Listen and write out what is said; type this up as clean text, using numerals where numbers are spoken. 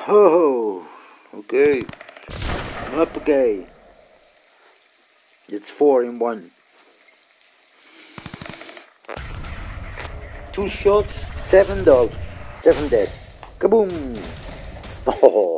Oh, okay. I'm up again. It's 4 in 1. 2 shots, 7 dogs, 7 dead. Kaboom! Oh.